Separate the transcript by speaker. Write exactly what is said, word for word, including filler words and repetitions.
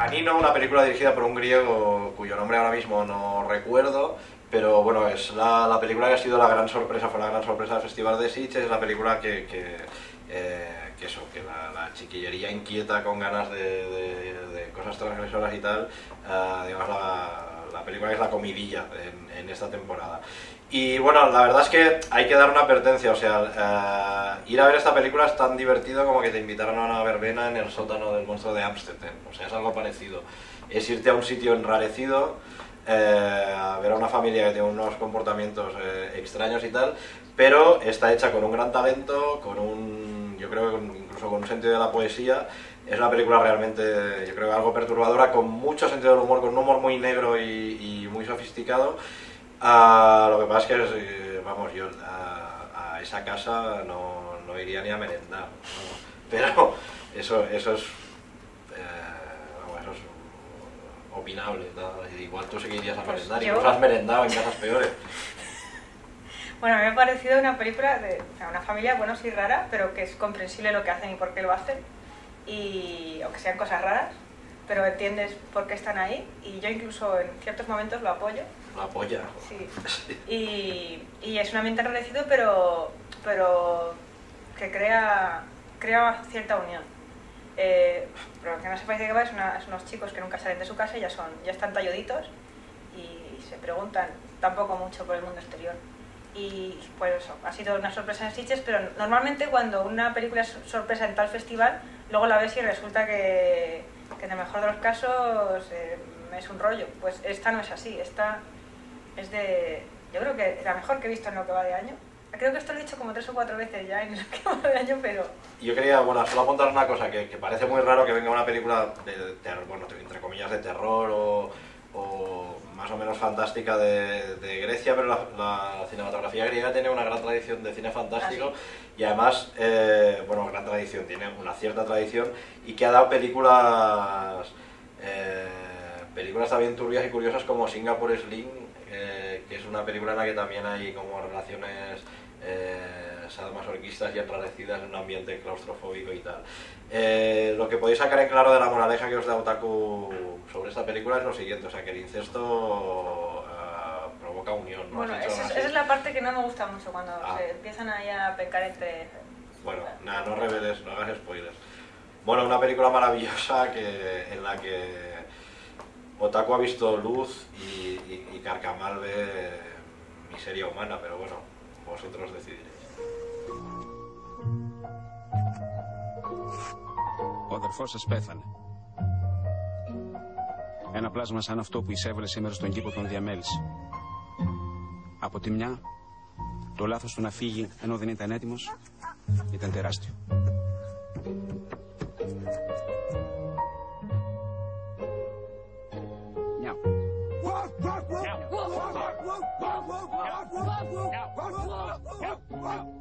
Speaker 1: Anino, una película dirigida por un griego cuyo nombre ahora mismo no recuerdo, pero bueno, es la, la película que ha sido la gran sorpresa, fue la gran sorpresa del Festival de Sitges, es la película que, que, eh, que eso, que la, la chiquillería inquieta con ganas de, de, de cosas transgresoras y tal, uh, digamos la, la película que es la comidilla en, en esta temporada. Y bueno, la verdad es que hay que dar una advertencia, o sea, uh, ir a ver esta película es tan divertido como que te invitaran a una verbena en el sótano del monstruo de Ámsterdam, o sea, es algo parecido. Es irte a un sitio enrarecido, eh, a ver a una familia que tiene unos comportamientos eh, extraños y tal, pero está hecha con un gran talento, con un, yo creo que incluso con un sentido de la poesía. Es una película realmente, yo creo, algo perturbadora, con mucho sentido del humor, con un humor muy negro y, y muy sofisticado. Uh, lo que pasa es que, eh, vamos, yo a, a esa casa no, no iría ni a merendar, ¿no? Pero eso, eso es, eh, vamos, eso es opinable, ¿no? Igual tú sí que irías a
Speaker 2: Pues
Speaker 1: merendar,
Speaker 2: yo...
Speaker 1: incluso has merendado en casas peores.
Speaker 2: Bueno, a mí me ha parecido una película de o sea, una familia, bueno, sí rara, pero que es comprensible lo que hacen y por qué lo hacen, y aunque sean cosas raras, pero entiendes por qué están ahí, y yo incluso en ciertos momentos lo apoyo.
Speaker 1: Lo apoya.
Speaker 2: Sí. Y, y es un ambiente enrarecido, pero, pero que crea, crea cierta unión. Eh, pero que no sepáis de qué va, es, una, es unos chicos que nunca salen de su casa y ya, son, ya están talluditos y se preguntan tampoco mucho por el mundo exterior. Y pues eso, ha sido una sorpresa en Sitges, pero normalmente cuando una película es sorpresa en tal festival, luego la ves y resulta que, que en el mejor de los casos eh, es un rollo. Pues esta no es así, esta es de... yo creo que la mejor que he visto en lo que va de año. Creo que esto lo he dicho como tres o cuatro veces ya en lo que va de año, pero...
Speaker 1: Yo quería, bueno, solo apuntar una cosa, que, que parece muy raro que venga una película de terror, bueno, entre comillas de terror o, o más o menos fantástica de, de Grecia, pero la, la cinematografía griega tiene una gran tradición de cine fantástico. ¿Ah, sí? Y además, eh, bueno, gran tradición, tiene una cierta tradición y que ha dado películas, eh, películas también turbias y curiosas como Singapore Sling, eh, que es una película en la que también hay como relaciones eh, sadomasoquistas y enrarecidas en un ambiente claustrofóbico y tal. Eh, lo que podéis sacar en claro de la moraleja que os da Otaku sobre esta película es lo siguiente, o sea, que el incesto uh, provoca unión, ¿no?
Speaker 2: Bueno, esa es, esa es la parte que no me gusta mucho, cuando ah. se empiezan ahí a pecar entre...
Speaker 1: Bueno, nada, no reveles, no hagas spoilers. Bueno, una película maravillosa que, en la que Otaku ha visto luz y, y, y Carcamal ve miseria humana, pero bueno, vosotros decidiréis.
Speaker 3: Ο αδερφός σας πέθανε. Ένα πλάσμα σαν αυτό που εισέβαλε σήμερα στον κήπο τον διαμέλισε. Από τη μια, το λάθος του να φύγει ενώ δεν ήταν έτοιμος ήταν τεράστιο. Μιαου. Μιαου. Μιαου.